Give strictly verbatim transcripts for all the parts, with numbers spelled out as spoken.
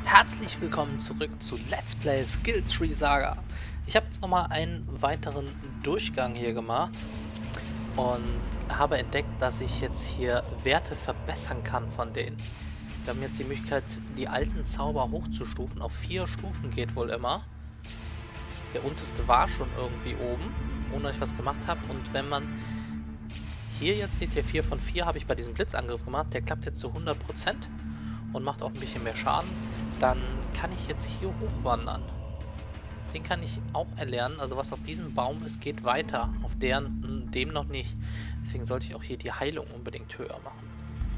Herzlich willkommen zurück zu Let's Play Skilltree Saga. Ich habe jetzt nochmal einen weiteren Durchgang hier gemacht und habe entdeckt, dass ich jetzt hier Werte verbessern kann von denen. Wir haben jetzt die Möglichkeit, die alten Zauber hochzustufen. Auf vier Stufen geht wohl immer. Der unterste war schon irgendwie oben, ohne dass ich was gemacht habe. Und wenn man hier jetzt seht, hier vier von vier habe ich bei diesem Blitzangriff gemacht. Der klappt jetzt zu hundert Prozent und macht auch ein bisschen mehr Schaden. Dann kann ich jetzt hier hochwandern. Den kann ich auch erlernen. Also was auf diesem Baum ist, geht weiter. Auf deren, dem noch nicht. Deswegen sollte ich auch hier die Heilung unbedingt höher machen.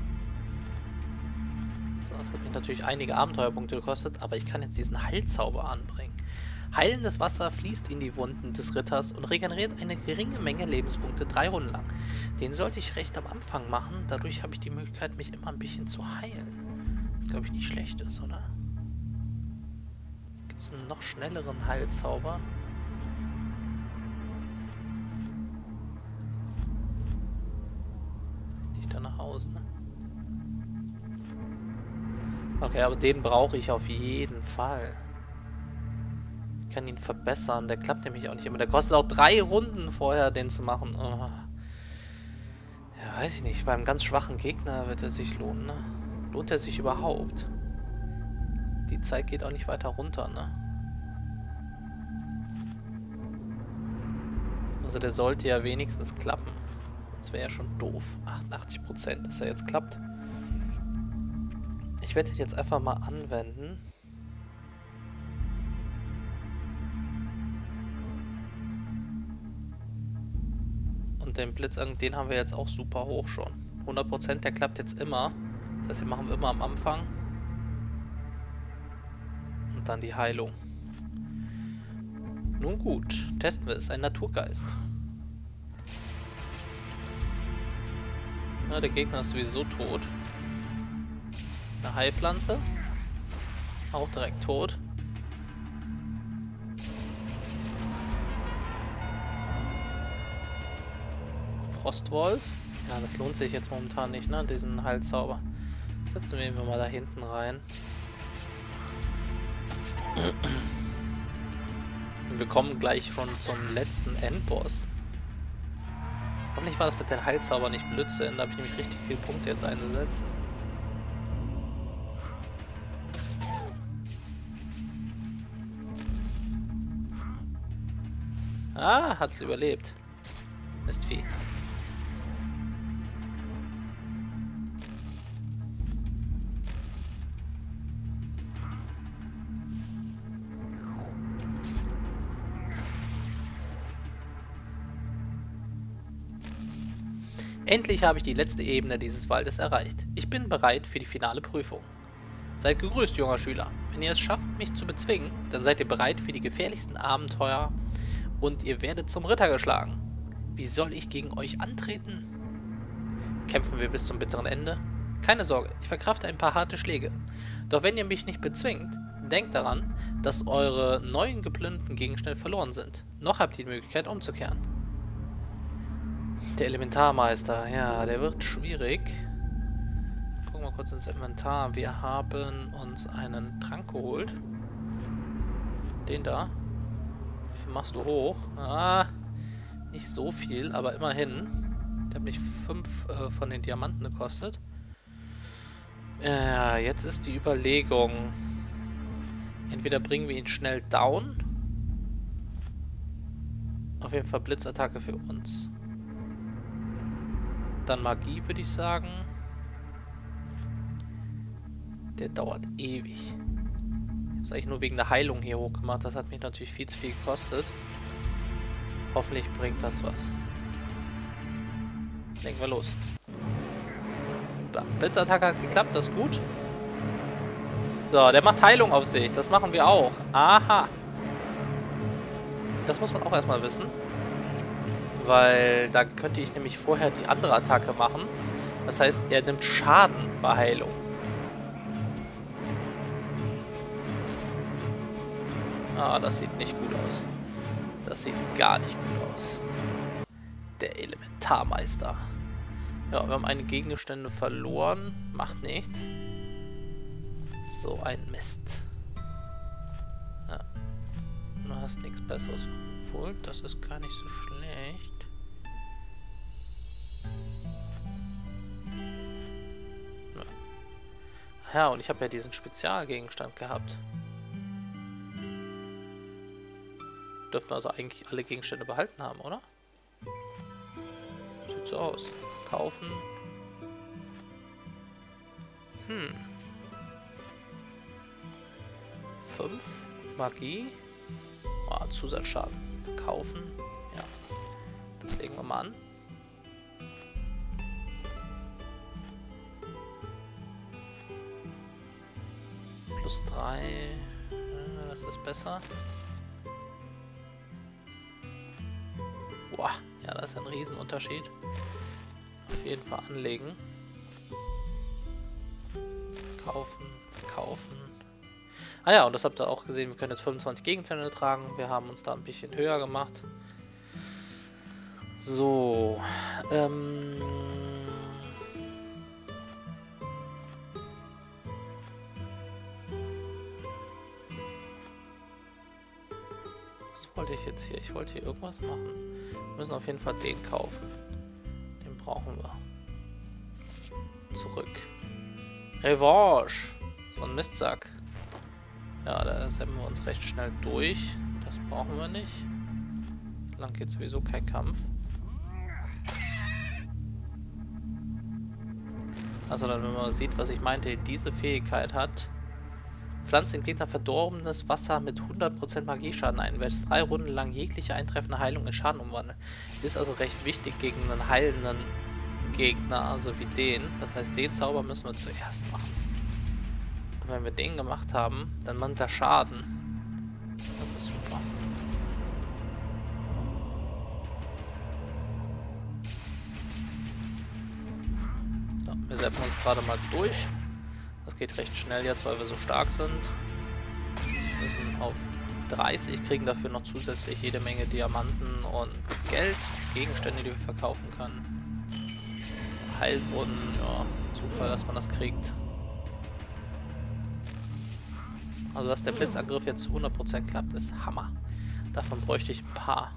So, das hat mich natürlich einige Abenteuerpunkte gekostet, aber ich kann jetzt diesen Heilzauber anbringen. Heilendes Wasser fließt in die Wunden des Ritters und regeneriert eine geringe Menge Lebenspunkte drei Runden lang. Den sollte ich recht am Anfang machen. Dadurch habe ich die Möglichkeit, mich immer ein bisschen zu heilen. Was glaube ich nicht schlecht ist, oder? Gibt es einen noch schnelleren Heilzauber? Nicht da nach Hause, ne? Okay, aber den brauche ich auf jeden Fall. Ich kann ihn verbessern. Der klappt nämlich auch nicht immer. Der kostet auch drei Runden vorher, den zu machen. Oh. Ja, weiß ich nicht. Beim ganz schwachen Gegner wird er sich lohnen, ne? Lohnt er sich überhaupt? Die Zeit geht auch nicht weiter runter, ne? Also der sollte ja wenigstens klappen. Das wäre ja schon doof. achtundachtzig Prozent, dass er jetzt klappt. Ich werde ihn jetzt einfach mal anwenden. Und den Blitzangriff, den haben wir jetzt auch super hoch schon. hundert Prozent, der klappt jetzt immer. Das heißt, den machen wir immer am Anfang. Und dann die Heilung. Nun gut, testen wir es. Ein Naturgeist. Ja, der Gegner ist sowieso tot. Eine Heilpflanze. Auch direkt tot. Frostwolf. Ja, das lohnt sich jetzt momentan nicht, ne? Diesen Heilzauber. Setzen wir ihn mal da hinten rein. Und wir kommen gleich schon zum letzten Endboss. Hoffentlich war das mit den Heilzauber nicht Blödsinn. Da habe ich nämlich richtig viele Punkte jetzt eingesetzt. Ah, hat sie überlebt. Mistvieh. Endlich habe ich die letzte Ebene dieses Waldes erreicht. Ich bin bereit für die finale Prüfung. Seid gegrüßt, junger Schüler. Wenn ihr es schafft, mich zu bezwingen, dann seid ihr bereit für die gefährlichsten Abenteuer und ihr werdet zum Ritter geschlagen. Wie soll ich gegen euch antreten? Kämpfen wir bis zum bitteren Ende? Keine Sorge, ich verkrafte ein paar harte Schläge. Doch wenn ihr mich nicht bezwingt, denkt daran, dass eure neuen geplünderten Gegenstände verloren sind. Noch habt ihr die Möglichkeit umzukehren. Der Elementarmeister, ja, der wird schwierig. Gucken wir kurz ins Inventar. Wir haben uns einen Trank geholt. Den da. Wie viel machst du hoch? Ah, nicht so viel, aber immerhin. Der hat mich fünf äh, von den Diamanten gekostet. Ja, jetzt ist die Überlegung. Entweder bringen wir ihn schnell down. Auf jeden Fall Blitzattacke für uns. Dann Magie, würde ich sagen. Der dauert ewig. Ich habe es eigentlich nur wegen der Heilung hier hochgemacht. Das hat mich natürlich viel zu viel gekostet. Hoffentlich bringt das was. Legen wir los. Blitzattacke hat geklappt, das ist gut. So, der macht Heilung auf sich. Das machen wir auch. Aha. Das muss man auch erstmal wissen. Weil dann könnte ich nämlich vorher die andere Attacke machen. Das heißt, er nimmt Schaden bei Heilung. Ah, das sieht nicht gut aus. Das sieht gar nicht gut aus. Der Elementarmeister. Ja, wir haben einige Gegenstände verloren. Macht nichts. So ein Mist. Ja. Du hast nichts Besseres. Obwohl, das ist gar nicht so schlecht. Ja, ja, und ich habe ja diesen Spezialgegenstand gehabt. Dürften also eigentlich alle Gegenstände behalten haben, oder? Sieht so aus. Kaufen. Hm. fünf. Magie. Oh, Zusatzschaden. Verkaufen. Ja. Das legen wir mal an. Plus drei. Das ist besser. Boah, ja, das ist ein Riesenunterschied. Auf jeden Fall anlegen. Kaufen, verkaufen. Ah ja, und das habt ihr auch gesehen, wir können jetzt fünfundzwanzig Gegenstände tragen. Wir haben uns da ein bisschen höher gemacht. So. Ähm... Was wollte ich jetzt hier? Ich wollte hier irgendwas machen. Wir müssen auf jeden Fall den kaufen. Den brauchen wir. Zurück. Revanche! So ein Mistsack. Ja, da setzen wir uns recht schnell durch. Das brauchen wir nicht. Lang geht sowieso kein Kampf. Also dann, wenn man sieht, was ich meinte, diese Fähigkeit hat. Pflanzt dem Gegner verdorbenes Wasser mit hundert Prozent Magieschaden ein, welches drei Runden lang jegliche eintreffende Heilung in Schaden umwandelt. Ist also recht wichtig gegen einen heilenden Gegner, also wie den. Das heißt, den Zauber müssen wir zuerst machen. Und wenn wir den gemacht haben, dann macht er Schaden. Das ist super. So, wir setzen uns gerade mal durch. Das geht recht schnell jetzt, weil wir so stark sind. Wir sind auf dreißig, kriegen dafür noch zusätzlich jede Menge Diamanten und Geld, Gegenstände, die wir verkaufen können. Heilbrunnen, ja, Zufall, dass man das kriegt. Also, dass der Blitzangriff jetzt zu hundert Prozent klappt, ist Hammer. Davon bräuchte ich ein paar.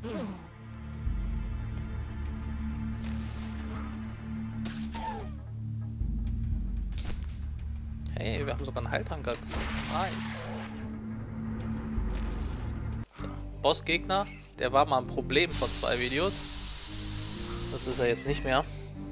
Hey, wir haben sogar einen Heiltrank gehabt. Nice. So, Bossgegner, der war mal ein Problem vor zwei Videos. Das ist er jetzt nicht mehr.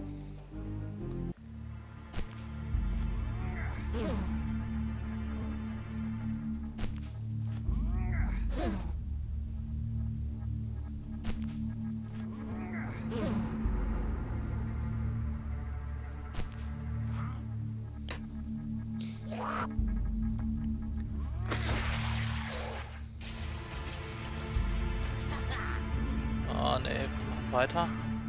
Oh ne, wir machen weiter.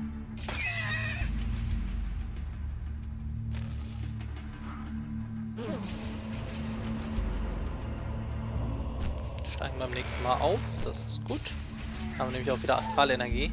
Steigen beim nächsten Mal auf, das ist gut. Haben wir nämlich auch wieder Astralenergie.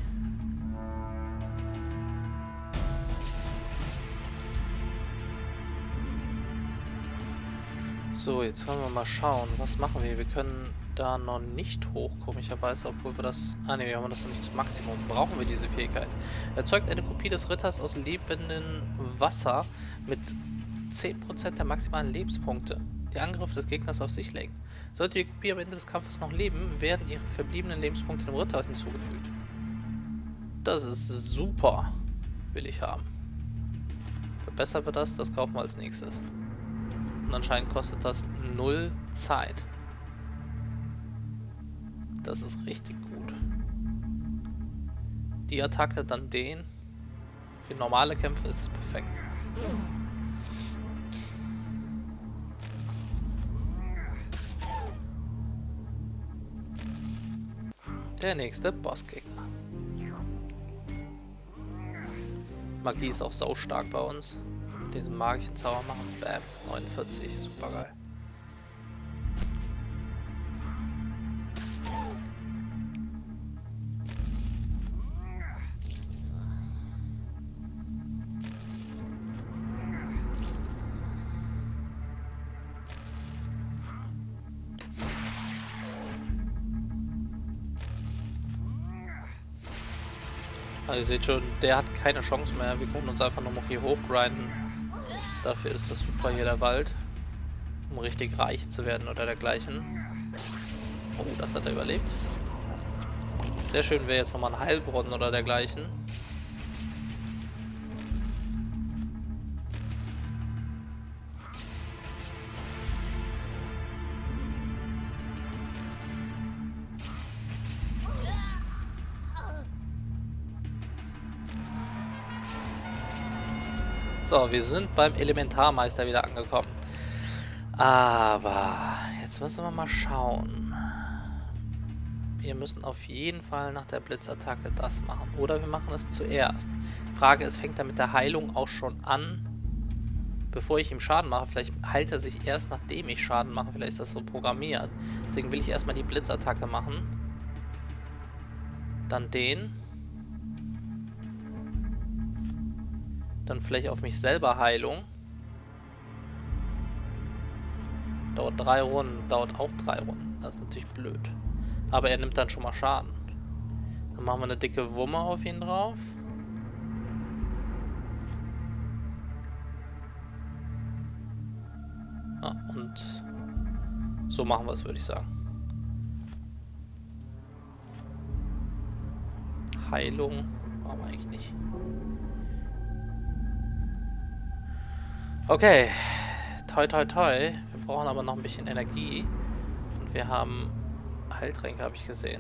So, jetzt wollen wir mal schauen, was machen wir? Wir können da noch nicht hoch, komischerweise, obwohl wir das... Ah ne, wir haben das noch nicht zum Maximum. Brauchen wir diese Fähigkeit. Erzeugt eine Kopie des Ritters aus lebendem Wasser mit zehn Prozent der maximalen Lebenspunkte, die Angriffe des Gegners auf sich lenken. Sollte die Kopie am Ende des Kampfes noch leben, werden ihre verbliebenen Lebenspunkte dem Ritter hinzugefügt. Das ist super. Will ich haben. Verbessern wir das, das kaufen wir als nächstes. Und anscheinend kostet das null Zeit. Das ist richtig gut. Die Attacke, dann den. Für normale Kämpfe ist es perfekt. Der nächste Bossgegner. Magie ist auch sau stark bei uns. Diesen magischen Zauber machen. Bam. neunundvierzig. Super geil. Also ihr seht schon, der hat keine Chance mehr. Wir können uns einfach nur noch hier hochgrinden. Dafür ist das super hier der Wald. Um richtig reich zu werden oder dergleichen. Oh, das hat er überlebt. Sehr schön wäre jetzt nochmal ein Heilbrunnen oder dergleichen. So, wir sind beim Elementarmeister wieder angekommen. Aber jetzt müssen wir mal schauen. Wir müssen auf jeden Fall nach der Blitzattacke das machen. Oder wir machen es zuerst. Frage ist, fängt er mit der Heilung auch schon an, bevor ich ihm Schaden mache? Vielleicht heilt er sich erst, nachdem ich Schaden mache. Vielleicht ist das so programmiert. Deswegen will ich erstmal die Blitzattacke machen. Dann den. Dann vielleicht auf mich selber Heilung. Dauert drei Runden, dauert auch drei Runden. Das ist natürlich blöd. Aber er nimmt dann schon mal Schaden. Dann machen wir eine dicke Wumme auf ihn drauf. Ja, und so machen wir es, würde ich sagen. Heilung machen wir eigentlich nicht. Okay, toi toi toi. Wir brauchen aber noch ein bisschen Energie. Und wir haben Heiltränke, habe ich gesehen.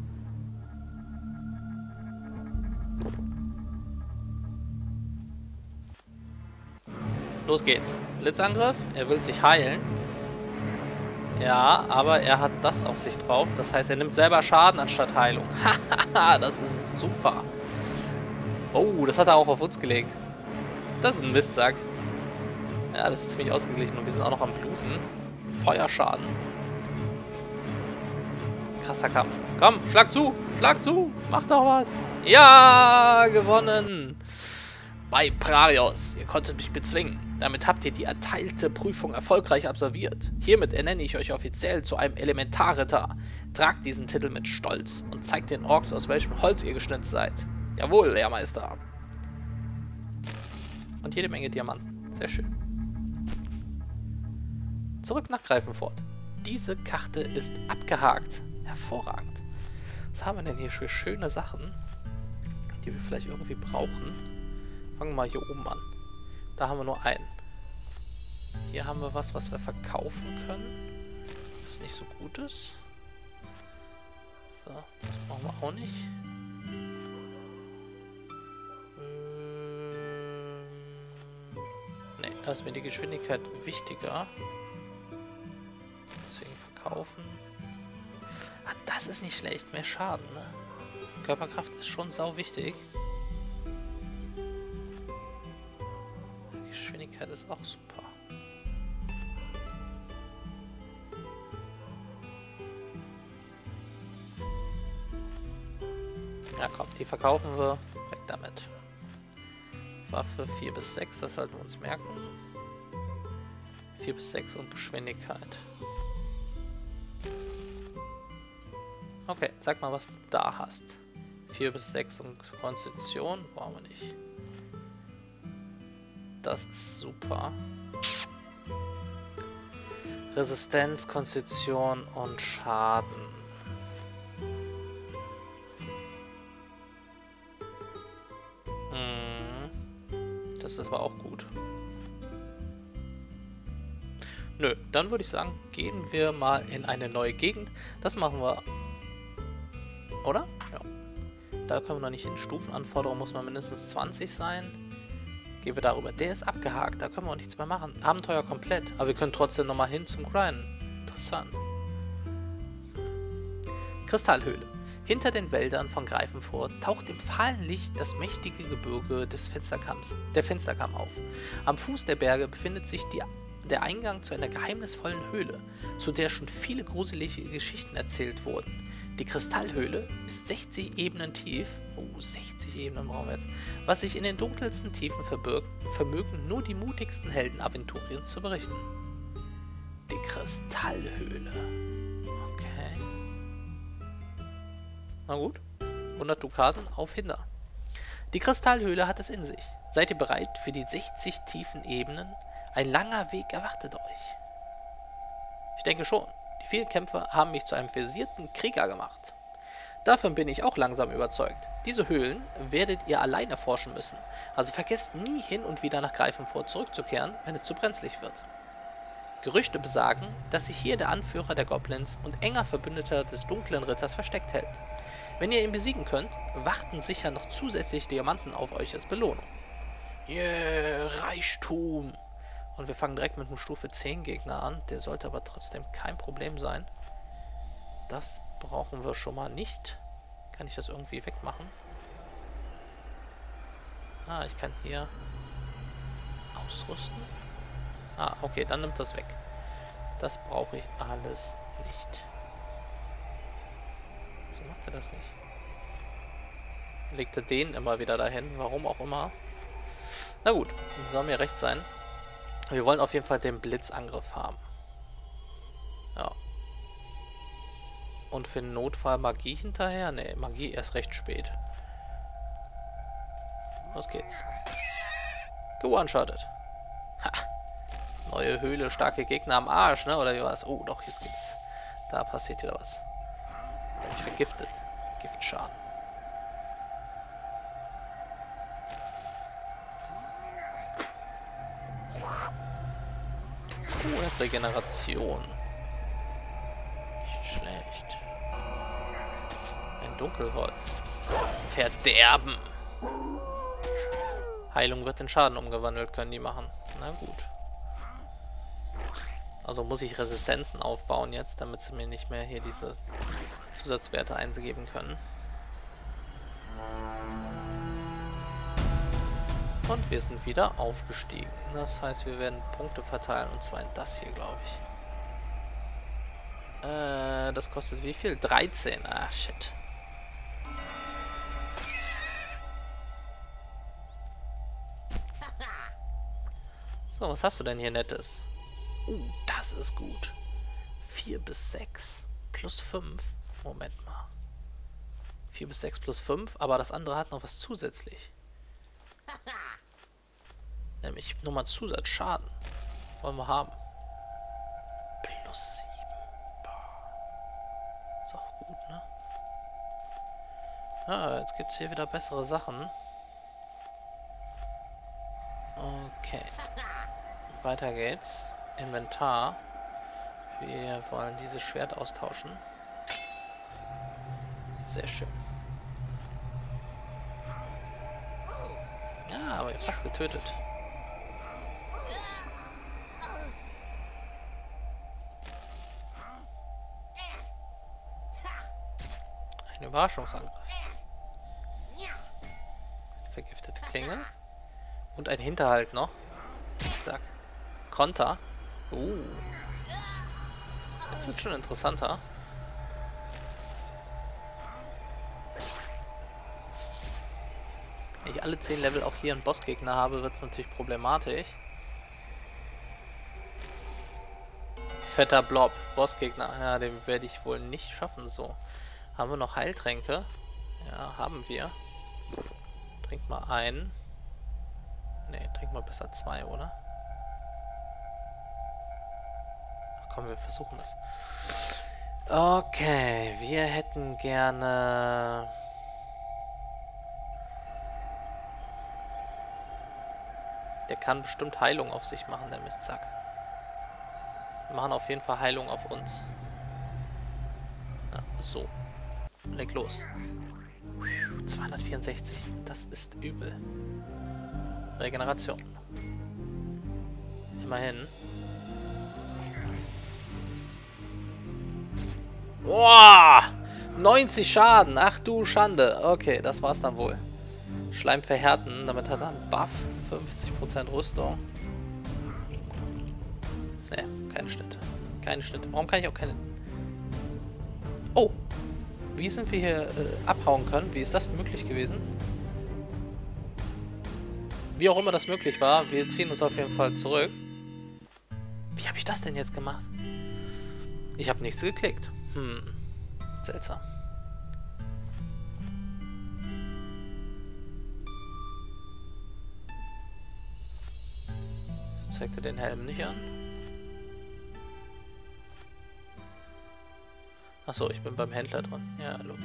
Los geht's. Blitzangriff. Er will sich heilen. Ja, aber er hat das auf sich drauf. Das heißt, er nimmt selber Schaden anstatt Heilung. Hahaha, das ist super. Oh, das hat er auch auf uns gelegt. Das ist ein Mistsack. Ja, das ist ziemlich ausgeglichen und wir sind auch noch am Bluten. Feuerschaden. Krasser Kampf. Komm, schlag zu! Schlag zu! Mach doch was! Ja, gewonnen! Bei Prarios. Ihr konntet mich bezwingen. Damit habt ihr die erteilte Prüfung erfolgreich absolviert. Hiermit ernenne ich euch offiziell zu einem Elementarritter. Tragt diesen Titel mit Stolz und zeigt den Orks, aus welchem Holz ihr geschnitzt seid. Jawohl, Lehrmeister. Und jede Menge Diamanten. Sehr schön. Zurück nach Greifenfort. Diese Karte ist abgehakt. Hervorragend. Was haben wir denn hier für schöne Sachen, die wir vielleicht irgendwie brauchen? Fangen wir mal hier oben an. Da haben wir nur einen. Hier haben wir was, was wir verkaufen können. Was nicht so gut ist. So, das brauchen wir auch nicht. Ähm, ne, da ist mir die Geschwindigkeit wichtiger. Deswegen verkaufen. Ah, das ist nicht schlecht. Mehr Schaden, ne? Körperkraft ist schon sau wichtig. Geschwindigkeit ist auch super. Ja komm, die verkaufen wir. Weg damit. Waffe vier bis sechs, das sollten wir uns merken. vier bis sechs und Geschwindigkeit. Okay, sag mal, was du da hast. vier bis sechs und Konstitution brauchen wir nicht. Das ist super. Resistenz, Konstitution und Schaden. Hm. Das ist aber auch gut. Nö, dann würde ich sagen, gehen wir mal in eine neue Gegend. Das machen wir. Oder? Ja. Da können wir noch nicht hin. Stufenanforderung muss man mindestens zwanzig sein. Gehen wir darüber. Der ist abgehakt. Da können wir auch nichts mehr machen. Abenteuer komplett. Aber wir können trotzdem nochmal hin zum Grinden. Interessant. Kristallhöhle. Hinter den Wäldern von Greifenfurt taucht im fahlen Licht das mächtige Gebirge des Fensterkamms, der Fensterkamm auf. Am Fuß der Berge befindet sich die, der Eingang zu einer geheimnisvollen Höhle, zu der schon viele gruselige Geschichten erzählt wurden. Die Kristallhöhle ist sechzig Ebenen tief. Oh, sechzig Ebenen brauchen wir jetzt. Was sich in den dunkelsten Tiefen verbirgt, vermögen nur die mutigsten Helden Aventuriens zu berichten. Die Kristallhöhle. Okay. Na gut. hundert Dukaten auf Hinder. Die Kristallhöhle hat es in sich. Seid ihr bereit für die sechzig tiefen Ebenen? Ein langer Weg erwartet euch. Ich denke schon. Die vielen Kämpfe haben mich zu einem versierten Krieger gemacht. Davon bin ich auch langsam überzeugt. Diese Höhlen werdet ihr allein erforschen müssen. Also vergesst nie hin und wieder nach Greifenfurt zurückzukehren, wenn es zu brenzlig wird. Gerüchte besagen, dass sich hier der Anführer der Goblins und enger Verbündeter des dunklen Ritters versteckt hält. Wenn ihr ihn besiegen könnt, warten sicher noch zusätzliche Diamanten auf euch als Belohnung. Yeah, Reichtum! Und wir fangen direkt mit einem Stufe zehn Gegner an. Der sollte aber trotzdem kein Problem sein. Das brauchen wir schon mal nicht. Kann ich das irgendwie wegmachen? Ah, ich kann hier ausrüsten. Ah, okay, dann nimmt das weg. Das brauche ich alles nicht. Wieso macht er das nicht? Legt er den immer wieder dahin, warum auch immer. Na gut, soll mir recht sein. Wir wollen auf jeden Fall den Blitzangriff haben. Ja. Und für den Notfall Magie hinterher? Ne, Magie erst recht spät. Los geht's. Ge-one-shottet. Ha. Neue Höhle, starke Gegner am Arsch, ne? Oder wie war's? Oh, doch, jetzt geht's. Da passiert wieder was. Bin ich vergiftet. Giftschaden. Oh, und Regeneration. Nicht schlecht. Ein Dunkelwolf. Verderben. Heilung wird in Schaden umgewandelt, können die machen. Na gut. Also muss ich Resistenzen aufbauen jetzt, damit sie mir nicht mehr hier diese Zusatzwerte eingeben können. Und wir sind wieder aufgestiegen. Das heißt, wir werden Punkte verteilen, und zwar in das hier, glaube ich. Äh, das kostet wie viel? dreizehn. Ah, shit. So, was hast du denn hier Nettes? Uh, das ist gut. vier bis sechs plus fünf. Moment mal. vier bis sechs plus fünf, aber das andere hat noch was zusätzlich. Nämlich nochmal Zusatzschaden. Wollen wir haben. Plus sieben. Boah. Ist auch gut, ne? Ah, jetzt gibt es hier wieder bessere Sachen. Okay. Weiter geht's. Inventar. Wir wollen dieses Schwert austauschen. Sehr schön. Ja, aber fast getötet. Ein Überraschungsangriff. Vergiftete Klinge. Und ein Hinterhalt noch. Zack. Konter. Uh. Jetzt wird schon interessanter. Wenn ich alle zehn Level auch hier einen Bossgegner habe, wird es natürlich problematisch. Fetter Blob. Bossgegner. Ja, den werde ich wohl nicht schaffen so. Haben wir noch Heiltränke? Ja, haben wir. Trink mal einen. Ne, trink mal besser zwei, oder? Ach komm, wir versuchen das. Okay, wir hätten gerne... Der kann bestimmt Heilung auf sich machen, der Mistsack. Wir machen auf jeden Fall Heilung auf uns. Ja, so. Leg los. zweihundertvierundsechzig. Das ist übel. Regeneration. Immerhin. Boah! neunzig Schaden. Ach du Schande. Okay, das war's dann wohl. Schleim verhärten. Damit hat er einen Buff. fünfzig Prozent Rüstung. Ne, keine Schnitte. Keine Schnitte. Warum kann ich auch keine... Oh! Wie sind wir hier äh, abhauen können? Wie ist das möglich gewesen? Wie auch immer das möglich war, wir ziehen uns auf jeden Fall zurück. Wie habe ich das denn jetzt gemacht? Ich habe nichts geklickt. Hm, seltsam. zeigt er den Helm nicht an? Achso, ich bin beim Händler dran. Ja, logisch.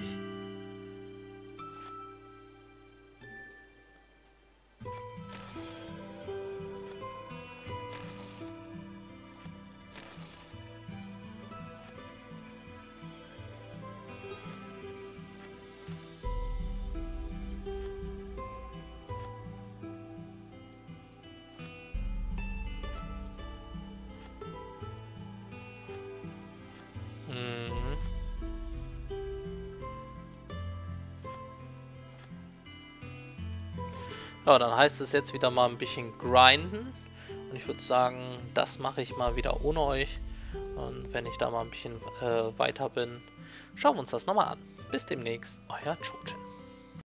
Ja, dann heißt es jetzt wieder mal ein bisschen grinden. Und ich würde sagen, das mache ich mal wieder ohne euch. Und wenn ich da mal ein bisschen äh, weiter bin, schauen wir uns das nochmal an. Bis demnächst, euer Chojin.